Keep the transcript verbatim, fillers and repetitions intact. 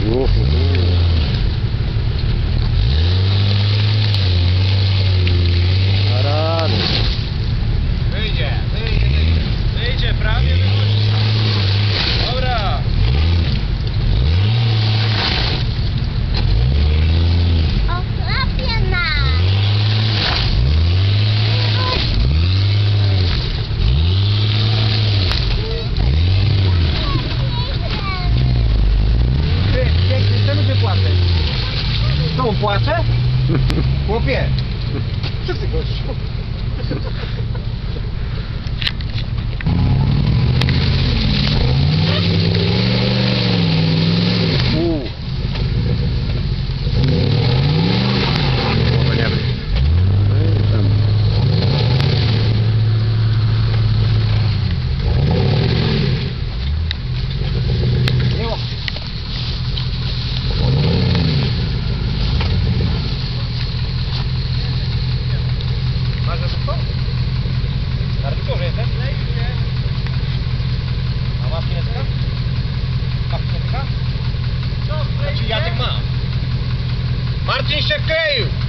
Na rany. Wyjdzie, wyjdzie, wyjdzie. Wyjdzie, prawie wychodzi. Dobra. Ochrapie nas! Ty, piękny, czemu ty płaczesz? Co, on płacze? Chłopie. Co ty gościu? Uuu. Głowa nie wiem. Tam. Nie łap. Masz za szybko? Na rynku, że jesteś? A masz kinetyka? Masz kinetyka? Znaczy Jacek ma. Marcin się wkleił!